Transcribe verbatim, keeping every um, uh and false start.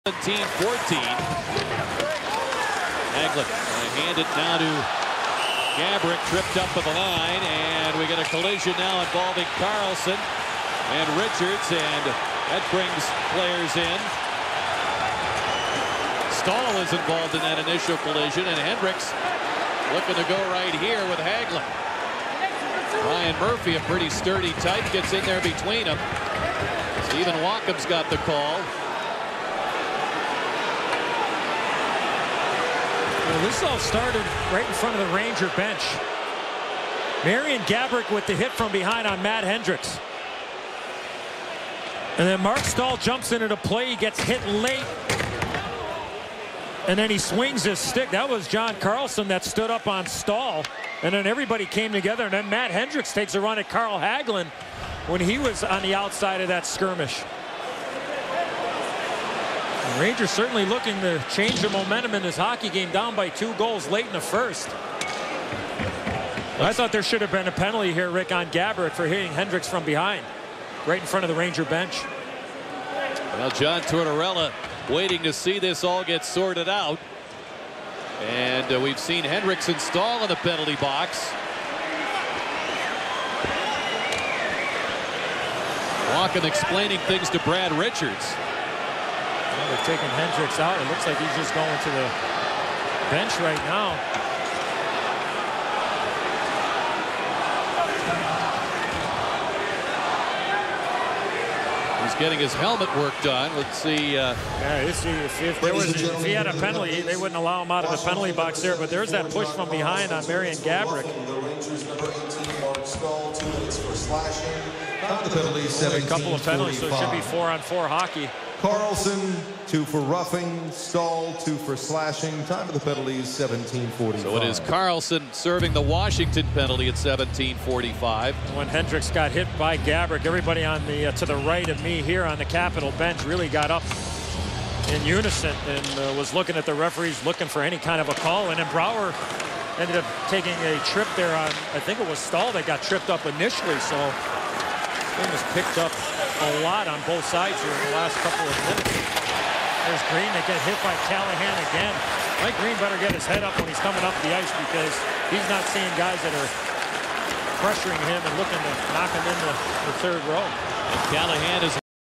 seventeen fourteen. Hagelin uh, hand it now to Gabrick, tripped up at the line, and we get a collision now involving Carlson and Richards, and that brings players in. Stahl is involved in that initial collision, and Hendricks looking to go right here with Hagelin. Ryan Murphy, a pretty sturdy type, gets in there between them. Stephen Walkham's got the call. Well, this all started right in front of the Ranger bench. Marian Gaborik with the hit from behind on Matt Hendricks. And then Mark Stahl jumps into the play. He gets hit late. And then he swings his stick. That was John Carlson that stood up on Stahl. And then everybody came together. And then Matt Hendricks takes a run at Carl Hagelin when he was on the outside of that skirmish. The Rangers certainly looking to change the momentum in this hockey game, down by two goals late in the first. I thought there should have been a penalty here, Rick, on Gaborik for hitting Hendricks from behind, right in front of the Ranger bench. Well, John Tortorella waiting to see this all get sorted out. And uh, we've seen Hendricks and Stahl in the penalty box. Walken explaining things to Brad Richards. Well, they're taking Hendricks out. It looks like he's just going to the bench right now. He's getting his helmet work done. Let's see. Uh, yeah, if, if, if, there was, if he had a penalty, they wouldn't allow him out of the penalty box there. But there's that push from behind on Marian Gaborik. A couple of penalties, so it should be four on four hockey. Carlson, two for roughing. Stahl, two for slashing. Time of the penalties, seventeen forty-five. So it is Carlson serving the Washington penalty at seventeen forty-five. When Hendricks got hit by Gaborik, everybody on the uh, to the right of me here on the Capitol bench really got up in unison and uh, was looking at the referees, looking for any kind of a call. And then Brouwer ended up taking a trip there on, I think it was Stahl that got tripped up initially. So thing was picked up a lot on both sides here in the last couple of minutes. There's Green that get hit by Callahan again. Mike Green better get his head up when he's coming up the ice, because he's not seeing guys that are pressuring him and looking to knock him into the third row. And Callahan is